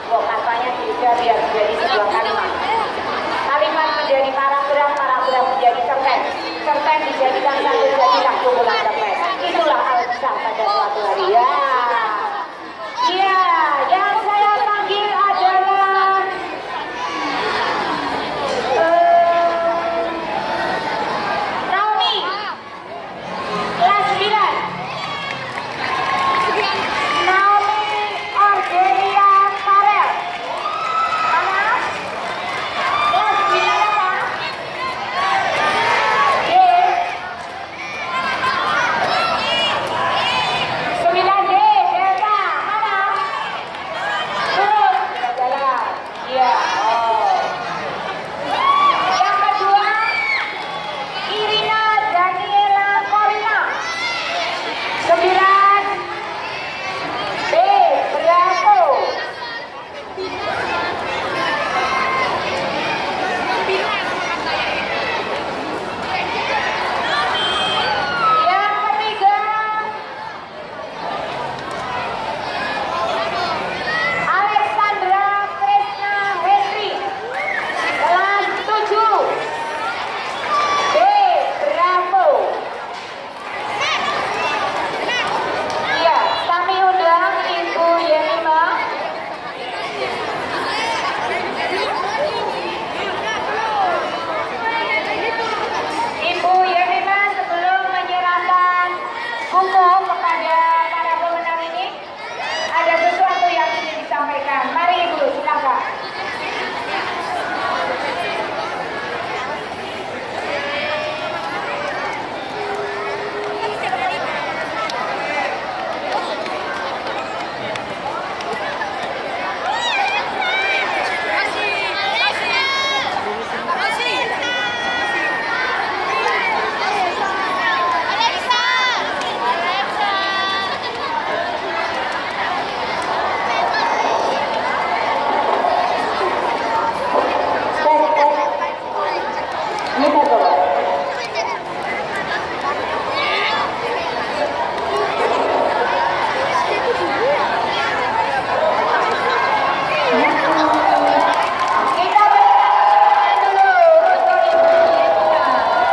Kok katanya tidak biar menjadi sebuah kalimat. Kalimat menjadi paragraf, paragraf menjadi cerpen, cerpen dijadikan satu jadilah kumpulan cerpen. Itulah Al-Kisah pada suatu hari. Ya, iya, yang saya panggil adalah Naomi, kelas 9. Naomi Ardelia Farel. Mana? Kelas 9 apa? D. 9D, Delta. Mana? Turun. Jalan. Iya. Oh. Yang kedua, Irina Daniela Corina. 9 B. Bravo. Yang ketiga, Alexandra Krishna Henry. Kelas 7 B. Bravo. Iya, kami undang Ibu Yemima. Ibu Yemima sebelum menyerahkan buku kepada para pemenang ini, ada sesuatu yang ingin disampaikan. Mari Ibu, silakan. Ini satu. Kita berikan dulu untuk Ibu Yemima.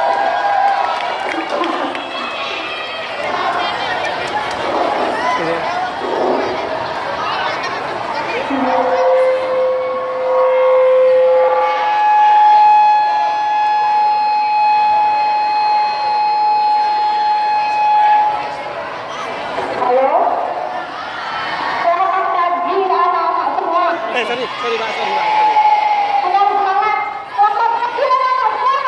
Halo. Selamat pagi anak-anak semua. Sorry Pak, sorry. Ada semangat. Selamat pagi anak-anak semua.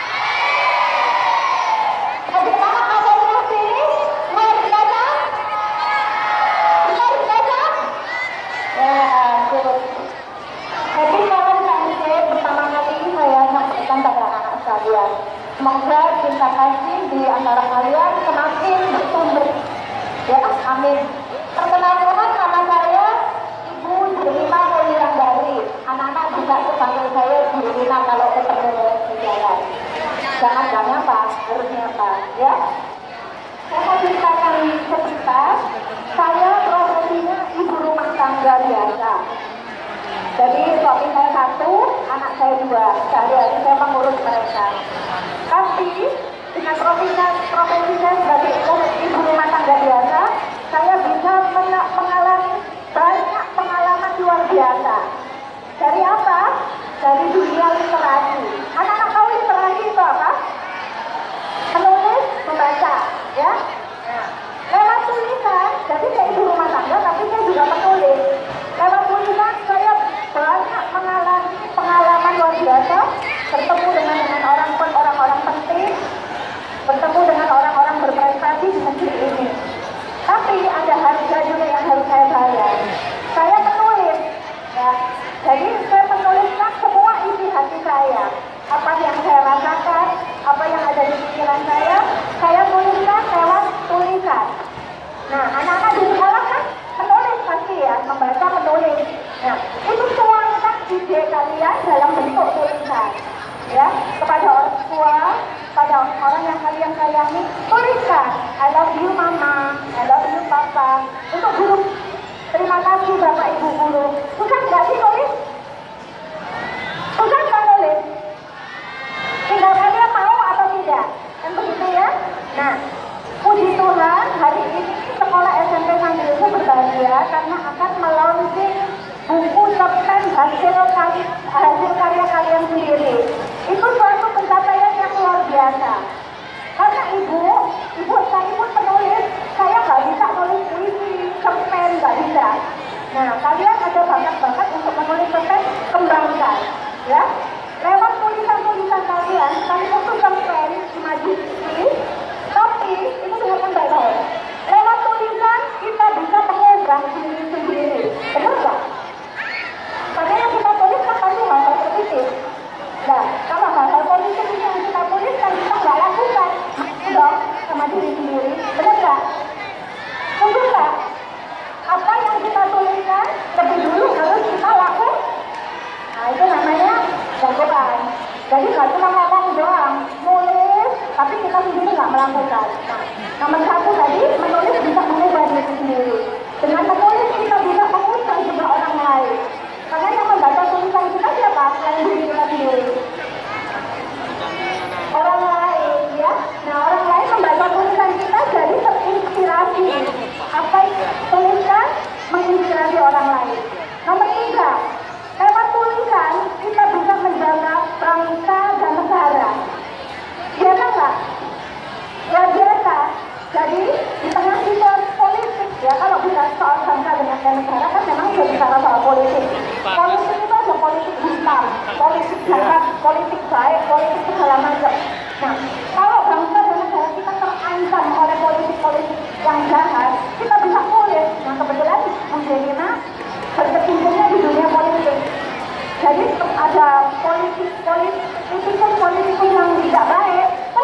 Ada semangat ada di sini. Mau belajar? Mau belajar? Ya, cukup. Jadi kawan saya pertama kali saya sampaikan kepada anak-anak sekalian. Semoga cinta kasih di antara kalian semakin bertumbuh. Ya, amin. Perkenalkan nama saya Ibu Yemima Wulandari. Anak-anak bisa panggil saya Bu Rina kalau ketemu di jalan. Jangan bilangnya apa, harusnya apa, ya. Saya mau ceritakan sepintas. Saya profesinya ibu rumah tangga biasa. Jadi suami saya 1, anak saya 2. Sehari-hari saya mengurus mereka. Tapi dengan profesi saya sebagai ibu rumah tangga biasa, saya bisa mengalami banyak pengalaman luar biasa. Dari apa? Dari dunia literasi. Anak-anak tahu literasi itu apa? Menulis, membaca, ya. Nah, lewat tulisan, jadi saya ibu rumah tangga, tapi saya juga menulis. Lewat tulisan saya banyak mengalami pengalaman luar biasa, bertemu dengan orang-orang penting, bertemu dengan orang-orang berprestasi di negeri ini. Tapi ada harga juga yang harus saya bayar. Saya menulis, ya. Jadi saya menuliskan semua isi hati saya, apa yang saya rasakan, apa yang ada di pikiran saya tuliskan lewat tulisan. Nah, anak-anak di sekolah kan menulis pasti ya, membaca menulis. Nah, itu tuangkan ide kalian dalam bentuk tulisan. Ya, kepada orang tua, pada orang yang kalian sayangi, tuliskan I love you mama, I love you papa. Untuk guru, terima kasih bapak ibu guru. Susah nggak? Nah, puji Tuhan hari ini sekolah SMP Sanggilku berbahagia karena akan melaunching buku cerpen hasil karya kalian sendiri. Itu suatu pencapaian yang luar biasa. Karena ibu saya pun penulis, saya nggak bisa nulis puisi, cerpen, nggak bisa. Nah, kalian ada bakat-bakat untuk menulis cerpen, kembangkan, ya. Lewat tulisan-tulisan kalian tuh cerpen, imajinasi, tapi itu dengan baik-baik. Lewat tulisan kita bisa mengubah diri sendiri, benar nggak? Karena yang kita tulis kan pasti hal-hal positif. Nah, kalau hal-hal positif yang kita tuliskan kita nggak lakukan, dong sama diri sendiri, benar nggak? Mungkin nggak? Apa yang kita tuliskan lebih dulu harus kita lakukan. Nah, itu namanya jagoan. Jadi nggak cuma ngomong doang, nulis, tapi kita sendiri nggak melakukan. Nah, nomor satu tadi, menulis bisa mengubah diri sendiri. Dengan menulis kita bisa mengubah juga orang lain. Karena yang membaca tulisan kita siapa? Selain diri kita sendiri. Orang lain, ya. Nah, orang lain membaca tulisan kita jadi terinspirasi. Apa yang tulisan menginspirasi orang lain. Nomor tiga, lewat tulisan kita bisa menjaga bangsa dan negara. Biasa nggak? Ya biasa. Jadi di tengah situasi politik, ya kalau bicara soal bangsa dan negara kan memang sudah bicara soal politik. Politik itu ada politik hitam, politik jahat, politik baik, politik segala macam. Nah, kalau bangsa dan negara kita terancam oleh politik-politik yang jahat, kita bisa tulis. Nah, kebetulan Angelina berkecimpungnya di dunia politik. Jadi ada politikus yang tidak baik.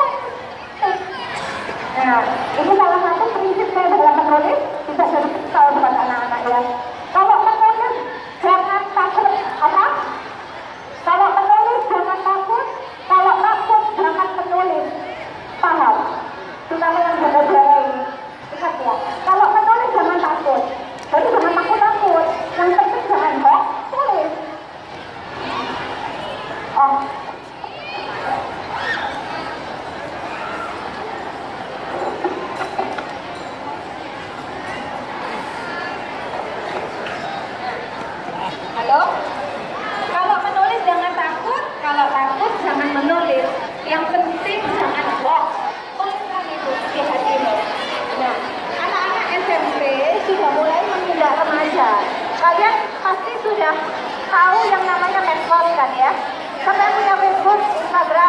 Nah, ini salah satu prinsip saya dalam menulis, bisa jadi tahu buat anak-anak ya. Kalau menulis jangan takut, apa? Kalau menulis jangan takut, kalau takut jangan menulis. Paham? Terutama yang belajar ini. Ingat ya, kalau menulis jangan takut. Jadi jangan takut-takut. Yang penting jangan hoax, tulis. Oh. Halo? Kalau menulis jangan takut, kalau takut jangan menulis. Yang penting jangan hoax. Tuliskan itu di hatimu. Nah, anak-anak SMP sudah mulai menginjak remaja. Kalian pasti sudah tahu yang namanya medsos kan ya? Sampai punya Facebook, Instagram,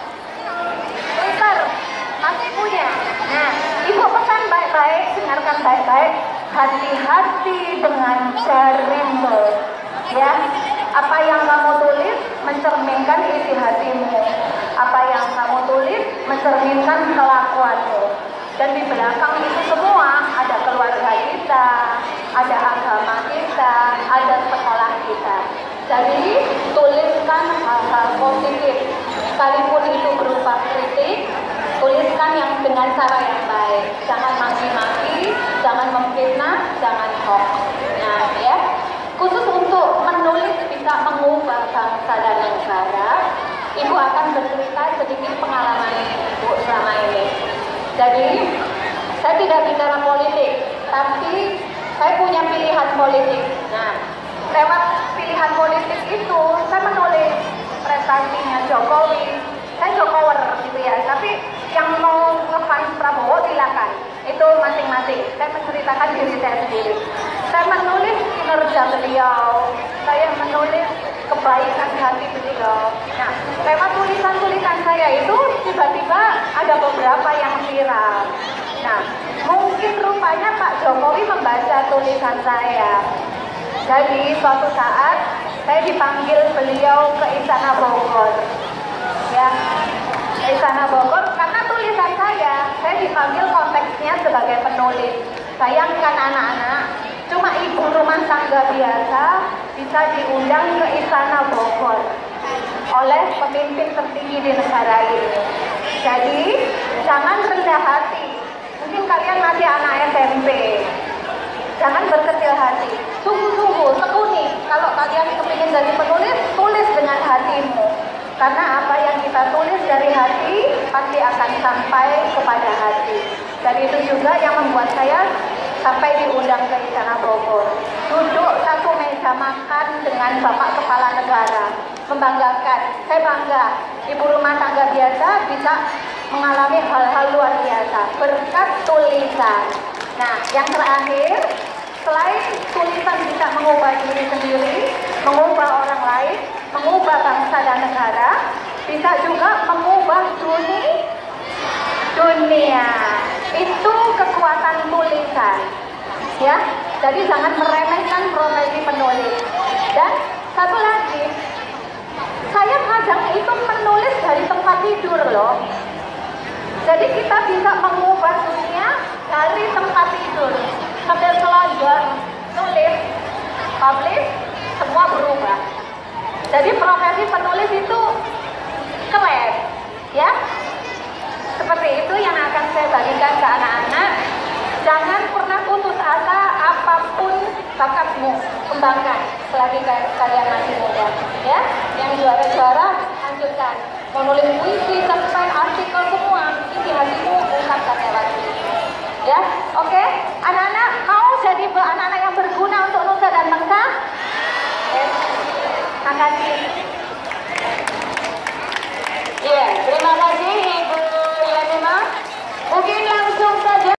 Twitter, masih punya. Nah, ibu pesan baik-baik, dengarkan baik-baik. Hati-hati dengan jarimu. Ya, apa yang kamu tulis mencerminkan isi hatimu. Apa yang kamu tulis mencerminkan kelakuanmu. Dan di belakang itu semua ada keluarga kita, ada agama kita, ada sekolah kita. Jadi tuliskan hal-hal positif, sekalipun itu berupa kritik, tuliskan yang dengan cara yang baik. Jangan maki-maki, jangan memfitnah, jangan hoax. Nah, ya. Khusus untuk menulis bisa mengubah bangsa dan negara, Ibu akan bercerita sedikit pengalaman Ibu selama ini. Jadi, saya tidak bicara politik, tapi saya punya pilihan politik. Nah, lewat pilihan politik itu, saya menulis prestasinya Jokowi. Saya Jokower gitu ya, tapi yang mau ngefans Prabowo silakan. Itu masing-masing. Saya menceritakan diri saya sendiri. Saya menulis kinerja beliau, saya menulis kebaikan hati beliau. Nah, lewat tulisan-tulisan saya itu tiba-tiba ada beberapa yang viral. Nah, mungkin rupanya Pak Jokowi membaca tulisan saya. Jadi suatu saat saya dipanggil beliau ke Istana Bogor. Ya, Istana Bogor karena tulisan saya dipanggil konteksnya sebagai penulis. Bayangkan anak-anak, cuma ibu rumah tangga biasa bisa diundang ke Istana Bogor oleh pemimpin tertinggi di negara ini. Jadi jangan rendah hati. Mungkin kalian masih anak SMP. Jangan berkecil hati. Sungguh-sungguh tekuni. Kalau kalian kepingin jadi penulis, tulis dengan hatimu. Karena apa yang kita kita tulis dari hati, pasti akan sampai kepada hati. Dan itu juga yang membuat saya sampai diundang ke Istana Bogor. Duduk satu meja makan dengan Bapak Kepala Negara. Membanggakan, saya bangga. Ibu rumah tangga biasa bisa mengalami hal-hal luar biasa berkat tulisan. Nah, yang terakhir, selain tulisan bisa mengubah diri sendiri, mengubah orang lain, mengubah bangsa dan negara, bisa juga mengubah dunia. Itu kekuatan tulisan, ya. Jadi jangan meremehkan profesi penulis. Dan satu lagi, saya kadang itu menulis dari tempat tidur loh. Jadi kita bisa mengubah dunia dari tempat tidur. Sambil telanjang, nulis, publish, semua berubah. Jadi profesi penulis itu keren, ya. Seperti itu yang akan saya bagikan ke anak-anak. Jangan pernah putus asa, apapun bakatmu, kembangkan selagi kalian masih muda, ya. Yang juara-juara, lanjutkan. Mau nulis puisi, cerpen, artikel, semua isi hatimu, ungkapkan lewat tulis. Ya, oke. Anak-anak mau jadi anak-anak yang berguna untuk nusa dan bangsa? Terima kasih.